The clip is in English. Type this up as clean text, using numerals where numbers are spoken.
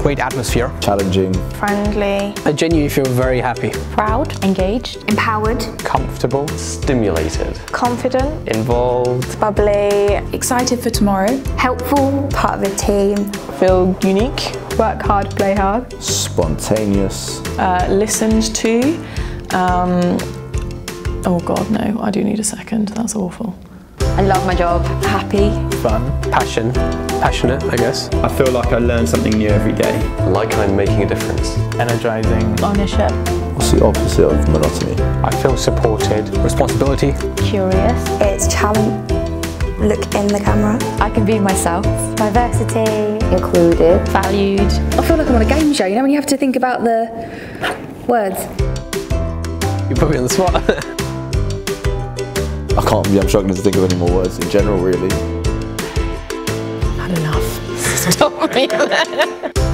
Great atmosphere. Challenging. Friendly. I genuinely feel very happy. Proud. Engaged. Empowered. Comfortable. Stimulated. Confident. Involved. Bubbly. Excited for tomorrow. Helpful. Part of a team. Feel unique. Work hard, play hard. Spontaneous. Listened to. Oh God, no, I do need a second. That's awful. I love my job. Happy. Fun. Passionate, I guess. I feel like I learn something new every day. Like I'm making a difference. Energizing. Ownership. What's the opposite of monotony? I feel supported. Responsibility. Curious. It's challenge. Look in the camera. I can be myself. Diversity. Included. Valued. I feel like I'm on a game show, you know, when you have to think about the words. You put me on the spot. I'm struggling to think of any more words in general, really. Had enough. Stop me there.